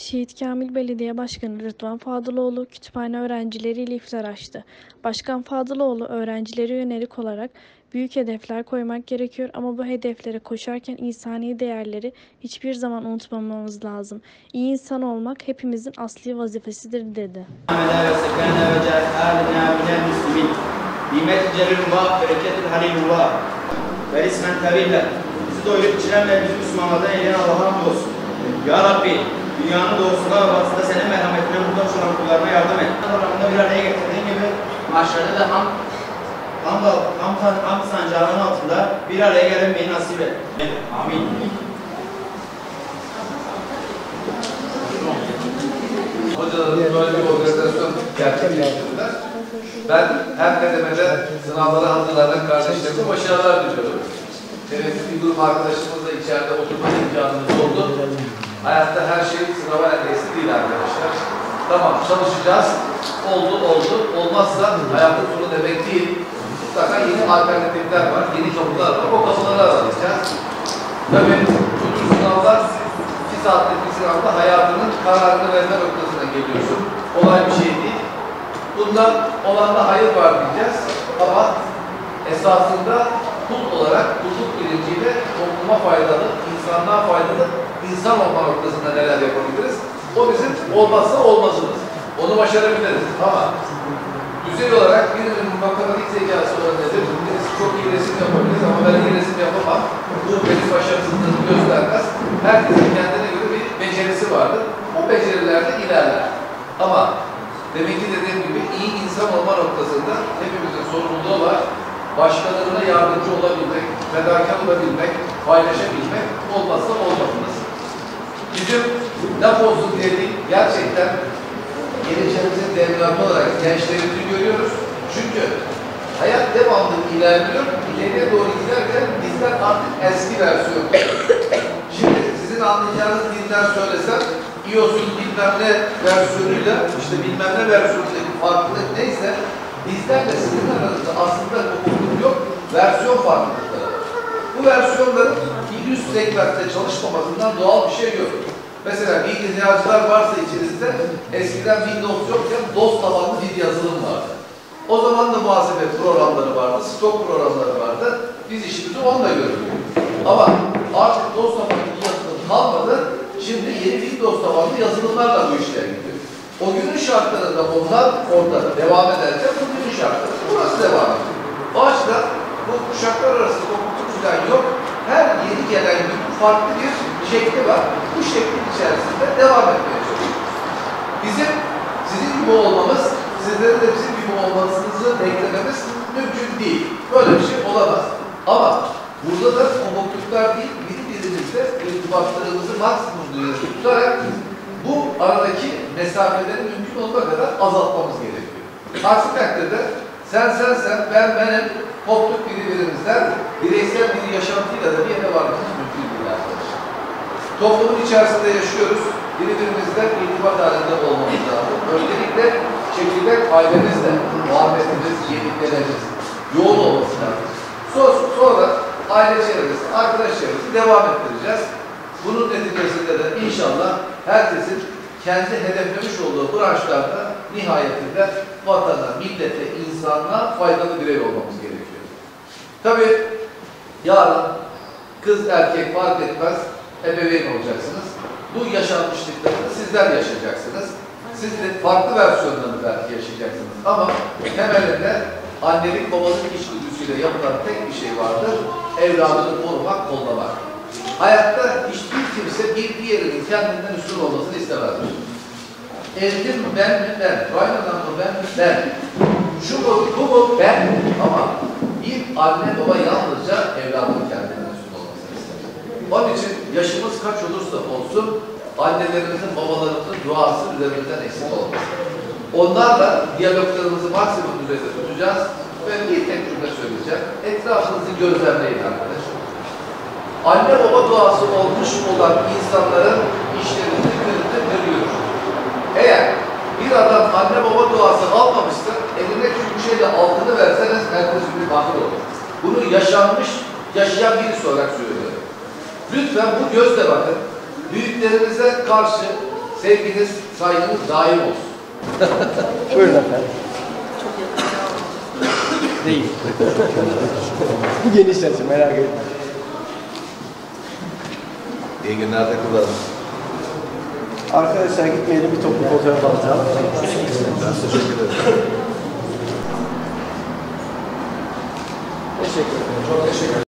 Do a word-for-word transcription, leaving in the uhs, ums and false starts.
Şehit Kamil Belediye Başkanı Rıdvan Fadıloğlu kütüphane öğrencileriyle iftar açtı. Başkan Fadıloğlu öğrencilere yönelik olarak büyük hedefler koymak gerekiyor ama bu hedeflere koşarken insani değerleri hiçbir zaman unutmamamız lazım. İyi insan olmak hepimizin asli vazifesidir dedi. Bizi doyurup içiren ve bizi Müslümanlardan eyleyen Allah'a hamdolsun. Ya Rabbi, dünyanın doğusunda ve batısında senin merhametine muhtaç olan kullarına yardım et. Programında bir araya getirdiğin gibi mahşerde de ham, ham, ham, ham, ham sancağının altında bir araya gelmeyi nasip et. Amin. Hocalarımız böyle bir organizasyon gerçekleştirdiler. Ben her kademede sınavlara hazırlanan kardeşlerime başarılar diliyorum. Evet, bir grup arkadaşımızla içeride oturma imkanımız oldu. Hayatta her şey sınava endeksi değil arkadaşlar. Tamam, çalışacağız. Oldu, oldu. Olmazsa hayatın sonu demek değil. Mutlaka yeni alternatifler var, yeni kapılar var. O kapıları arayacağız. Tabii bu tür sınavlar, iki saatlik bir sınavda hayatının kararını verme noktasına geliyorsun. Kolay bir şey değil. Bundan olanda hayır var diyeceğiz. Ama esasında kul olarak kulluk bilinciyle topluma faydalı, insanlığa faydalı, insan olma noktasında neler yapabiliriz? O bizim olmazsa olmazımız. Onu başarabiliriz ama düzey olarak birinin matematik zekası olan nedir? Birisi çok iyi resim yapabiliriz ama ben iyi resim yapamam. Bu benim başarısızlığımı göstermez. Herkesin kendine göre bir becerisi vardır. O becerilerde ilerler. Ama demek ki dediğim gibi iyi insan olma noktasında hepimizin sorumluluğu var. Başkalarına yardımcı olabilmek, fedakar olabilmek, paylaşabilmek olmazsa olmazımız. Bizim laf olsun diye değil, gerçekten geleceğimizin devamı olarak gençlerimizi görüyoruz. Çünkü hayat devamlı ilerliyor, ileriye doğru giderken bizden artık eski versiyon. Şimdi sizin anlayacağınız dilden söylesem, iOS'un bilmem ne versiyonuyla, işte bilmem ne versiyonundaki farklılık neyse, bizlerle sizin aranızda aslında kopukluk yok, versiyon farklılıkları. Bu versiyonların bir üst segmentte çalışmamasından doğal bir şey yok. Mesela bilgisayarcılar varsa içerisinde eskiden Windows yokken DOS tabanlı bir yazılım vardı. O zaman da muhasebe programları vardı, stok programları vardı. Biz işimizi onunla görüyoruz. Ama artık DOS tabanlı bir yazılım kalmadı. Şimdi yeni Windows tabanlı yazılımlarla bu işler gidiyor. O günün şartlarında onlar orada devam ederken bu günün şartlarında burası devam ediyor. O açıdan bu kuşaklar arası kopukluk falan yok. Her yeni gelen gün farklı bir şekli var. Bu şeklin içerisinde devam etmeye çalışıyoruz. Bizim sizin gibi olmamız, sizlerin de bizim gibi olmanızı beklememiz mümkün değil. Böyle bir şey olamaz. Ama burada da kopukluklar değil, birbirimizle irtibatlarımızı maksimum düzeyde tutarak bu aradaki mesafeleri mümkün olduğu kadar azaltmamız gerekiyor. Aksi takdirde sen sen sen, ben benim koptuk birbirimizden bireysel bir yaşantıyla da bir yere varmamız mümkün değil arkadaşlar. Toplumun içerisinde yaşıyoruz. Birbirimizle irtibat halinde olmamız lazım. Özellikle çekirdek ailemizle muhabbetimiz, yediklerimiz yoğun olması lazım. Sonra aile çevresi, arkadaş çevresi devam ettireceğiz. Bunun neticesinde de inşallah herkesin kendi hedeflemiş olduğu branşlarda nihayetinde vatana, millete, insanlığa faydalı birey olmamız gerekiyor. Tabii yarın kız erkek fark etmez ebeveyn olacaksınız. Bu yaşanmışlıklarını sizler yaşayacaksınız. Siz de farklı versiyonlarını belki yaşayacaksınız. Ama temelinde annelik babalık içgüdüsüyle yapılan tek bir şey vardır. Evladını korumak, kollamak. Hayatta hiçbir kimse bir diğerinin kendinden üstün olmasını istemezdir. Evlim mi ben mi ben, Raynadan mı ben mi ben, şu mu bu mu ben, ama bir anne baba yalnızca evladının kendinden üstün olmasını ister. Onun için yaşımız kaç olursa olsun annelerimizin, babalarımızın duası üzerimizden eksik olmasın. Onlarla diyaloglarımızı maksimum düzeyde tutacağız ve bir tek cümle söyleyeceğim. Etrafınızı gözlemleyin arkadaşlar. Anne baba duası olmuş olan insanların işlerini kırıkta görüyor. Eğer bir adam anne baba duası almamışsa eline küçük şeyle altını verseniz herkes bir bakır olur. Bunu yaşanmış, yaşayan birisi olarak söylüyorum. Lütfen bu gözle bakın. Büyüklerimize karşı Sevginiz, saygınız daim olsun. Buyurun efendim. Değil. Bu geniş açı, merak etmeyin. İyi günler de kullanın. Arkadaşlar gitmeyelim, bir toplu fotoğraf alacağım. Ben teşekkür ederim. Teşekkür ederim. Çok teşekkür ederim.